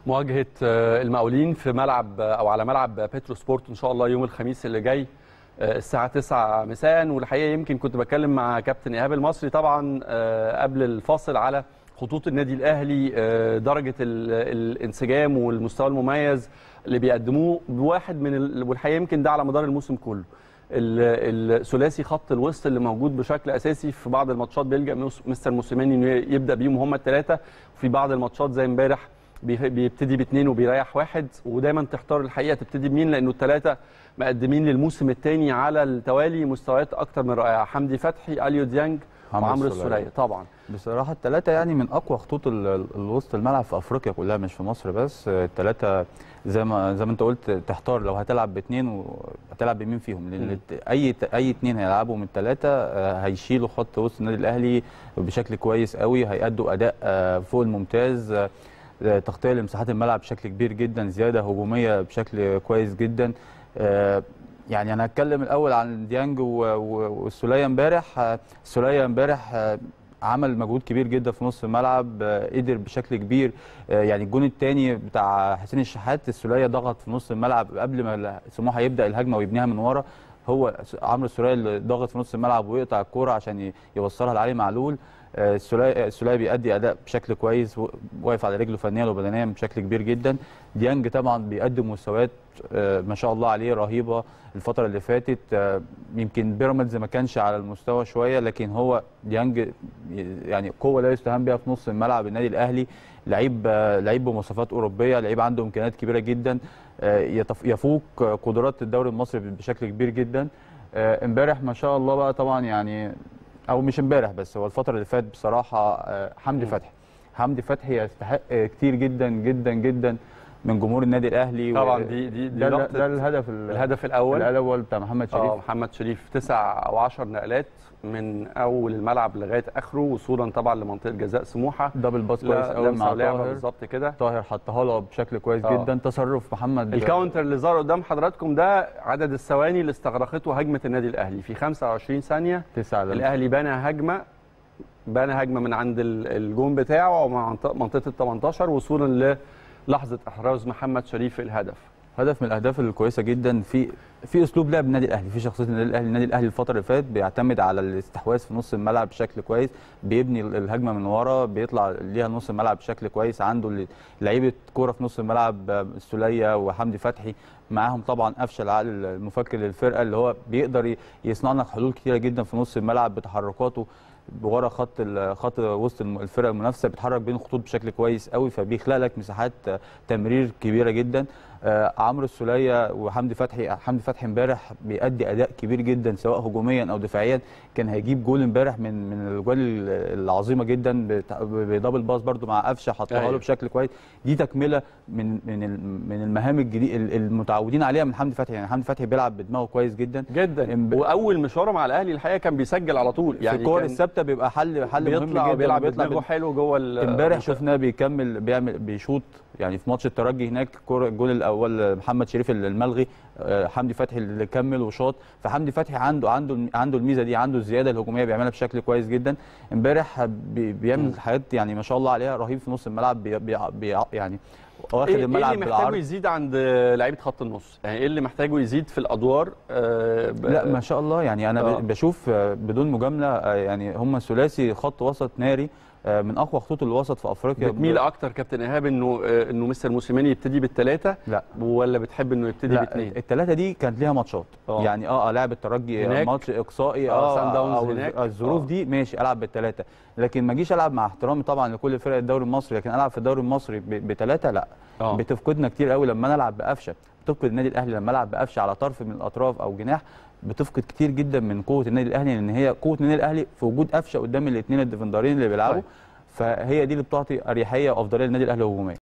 مواجهة المقاولين في ملعب أو على ملعب بترو سبورت إن شاء الله يوم الخميس اللي جاي الساعة 9 مساء. والحقيقة يمكن كنت بتكلم مع كابتن إيهاب المصري طبعا قبل الفاصل على خطوط النادي الأهلي، درجة الانسجام والمستوى المميز اللي بيقدموه بواحد من والحقيقة يمكن ده على مدار الموسم كله. الثلاثي خط الوسط اللي موجود بشكل اساسي في بعض الماتشات بيلجأ مستر موسيماني انه يبدا بيهم هم الثلاثه، وفي بعض الماتشات زي امبارح بيبتدي باثنين وبيريح واحد، ودايما تحتار الحقيقه تبتدي بمين لانه الثلاثه مقدمين للموسم الثاني على التوالي مستويات اكتر من رائعه. حمدي فتحي، اليو ديانج، وعمرو السوليه. طبعا بصراحه الثلاثه يعني من اقوى خطوط الوسط الملعب في افريقيا كلها مش في مصر بس. الثلاثه زي ما انت قلت تحتار لو هتلعب باثنين وهتلعب بمين فيهم، لان اي اثنين هيلعبوا من الثلاثه هيشيلوا خط وسط النادي الاهلي بشكل كويس قوي، هيأدوا اداء فوق الممتاز، تغطيه لمساحات الملعب بشكل كبير جدا، زياده هجوميه بشكل كويس جدا. يعني انا هتكلم الاول عن ديانج والسوليه امبارح. السوليه امبارح عمل مجهود كبير جدا في نص الملعب، قدر بشكل كبير. يعني الجون الثاني بتاع حسين الشحات السوليه ضغط في نص الملعب قبل ما سموحه يبدا الهجمه ويبنيها من ورا، هو عمرو السوليه اللي ضغط في نص الملعب ويقطع الكوره عشان يوصلها لعلي معلول. السوليه بيأدي اداء بشكل كويس، واقف على رجله فنيا وبدنيا بشكل كبير جدا. ديانج طبعا بيقدم مستويات ما شاء الله عليه رهيبه الفتره اللي فاتت. يمكن بيراميدز ما كانش على المستوى شويه، لكن هو ديانج يعني قوه لا يستهان بها في نص الملعب النادي الاهلي. لعيب بمواصفات اوروبيه، لعيب عنده امكانيات كبيره جدا، يفوق قدرات الدوري المصري بشكل كبير جدا. امبارح ما شاء الله بقى طبعا يعني، او مش امبارح بس، هو الفتره اللي فاتت بصراحه حمدي فتحي يستحق كتير جدا جدا جدا من جمهور النادي الاهلي. طبعا دي ده الهدف الاول بتاع محمد شريف. محمد شريف 9 أو 10 نقلات من اول الملعب لغايه اخره، وصولا طبعا لمنطقه جزاء سموحه، دبل باس كويس قوي مع طاهر بالظبط كده. طاهر حطها له بشكل كويس جدا. تصرف محمد، الكاونتر اللي ظهر قدام حضراتكم ده عدد الثواني اللي استغرقته هجمه النادي الاهلي في 25 ثانيه. 9 الاهلي بنى هجمه من عند الجون بتاعه او منطقه ال 18 وصولا للحظه احراز محمد شريف الهدف. هدف من الاهداف الكويسه جدا في اسلوب لعب النادي الاهلي، في شخصيه النادي الاهلي الفتره اللي فاتت بيعتمد على الاستحواذ في نص الملعب بشكل كويس، بيبني الهجمه من ورا، بيطلع ليها نص الملعب بشكل كويس. عنده لعيبه كوره في نص الملعب، السوليه وحمدي فتحي، معاهم طبعا قفشه العقل المفكر للفرقه اللي هو بيقدر يصنع لك حلول كتيره جدا في نص الملعب بتحركاته ورا خط وسط الفرقه المنافسه، بيتحرك بين الخطوط بشكل كويس قوي، فبيخلق لك مساحات تمرير كبيره جدا. عمرو السوليه وحمدي فتحي امبارح بيأدي اداء كبير جدا سواء هجوميا او دفاعيا. كان هيجيب جول امبارح من الاجوال العظيمه جدا بدبل باس برده مع قفشه حطها له بشكل كويس. دي تكمله من المهام المتعودين عليها من حمدي فتحي. يعني حمدي فتحي بيلعب بدماغه كويس جدا واول مشواره مع الاهلي الحقيقه كان بيسجل على طول، يعني الكور الثابته بيبقى حل مهم جدا، بيلعب بدماغه حلو جوه. امبارح شفناه بيشوط، يعني في ماتش الترجي هناك الجول الاول محمد شريف الملغي، حمدي فتحي اللي كمل وشاط. فحمدي فتحي عنده الميزه دي، عنده الزياده الهجوميه بيعملها بشكل كويس جدا. امبارح بيعمل حاجات يعني ما شاء الله عليها رهيب في نص الملعب، يعني واخد الملعب بالعرض. ايه اللي محتاجه يزيد عند لعيبه خط النص؟ يعني ايه اللي محتاجه يزيد في الادوار؟ لا ما شاء الله، يعني انا بشوف بدون مجامله يعني هم ثلاثي خط وسط ناري، من اقوى خطوط الوسط في افريقيا. بتميل اكتر كابتن ايهاب انه مستر موسيماني يبتدي بالثلاثه؟ لا، ولا بتحب انه يبتدي باثنين؟ الثلاثه دي كانت ليها ماتشات، يعني لعب الترجي ماتش اقصائي سان داونز هناك، الظروف دي ماشي العب بالثلاثه، لكن ما اجيش العب مع احترامي طبعا لكل فرق الدوري المصري، لكن العب في الدوري المصري بثلاثه لا. بتفقدنا كتير قوي لما نلعب بقفشه، بتفقد النادي الاهلي لما العب بقفشه على طرف من الاطراف او جناح، بتفقد كتير جدا من قوه النادي الاهلي، لان هي قوه النادي الاهلي في وجود قفشه قدام الاثنين الديفندرين اللي بيلعبوا. فهي دي اللي بتعطي اريحيه وافضليه للنادي الاهلي هجوميا.